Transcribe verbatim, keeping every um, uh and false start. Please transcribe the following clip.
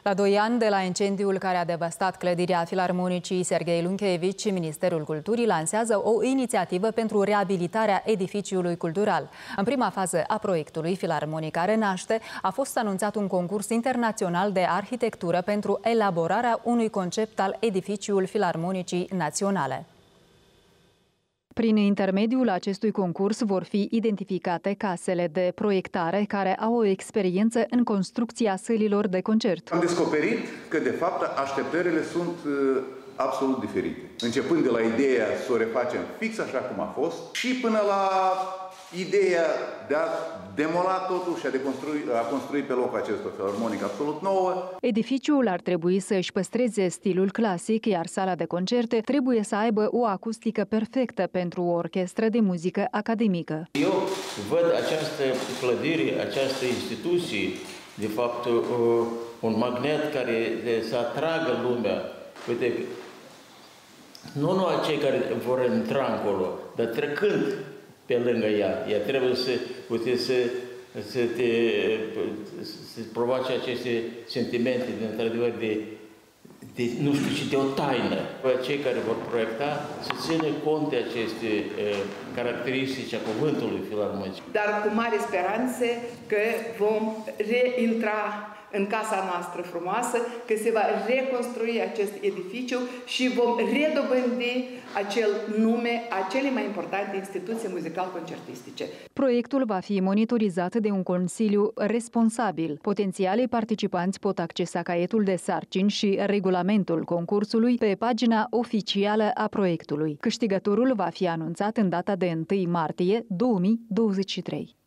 La doi ani de la incendiul care a devastat clădirea Filarmonicii Serghei Lunchevici, Ministerul Culturii lansează o inițiativă pentru reabilitarea edificiului cultural. În prima fază a proiectului Filarmonica Renaște a fost anunțat un concurs internațional de arhitectură pentru elaborarea unui concept al edificiului Filarmonicii Naționale. Prin intermediul acestui concurs vor fi identificate casele de proiectare care au o experiență în construcția sălilor de concert. Am descoperit că, de fapt, așteptările sunt uh, absolut diferite. Începând de la ideea să o refacem fix așa cum a fost și până la ideea de a demola totul și a, de construi, a construi pe locul acestor filarmonic absolut nouă. Edificiul ar trebui să își păstreze stilul clasic, iar sala de concerte trebuie să aibă o acustică perfectă pentru o orchestră de muzică academică. Eu văd această clădire, această instituție, de fapt, un magnet care să atragă lumea. Uite, nu numai cei care vor intra acolo, dar trecând pe lângă ea. Ea trebuie să, uite, să, să te să provoace aceste sentimente, de, într-adevăr, de, de, nu știu, și de o taină. Cei care vor proiecta să țină cont de aceste uh, caracteristici a cuvântului filarmonic. Dar cu mari speranțe că vom reintra în casa noastră frumoasă, că se va reconstrui acest edificiu și vom redobândi acel nume a cele mai importante instituții muzical-concertistice. Proiectul va fi monitorizat de un consiliu responsabil. Potențialii participanți pot accesa caietul de sarcini și regulamentul concursului pe pagina oficială a proiectului. Câștigătorul va fi anunțat în data de întâi martie două mii douăzeci și trei.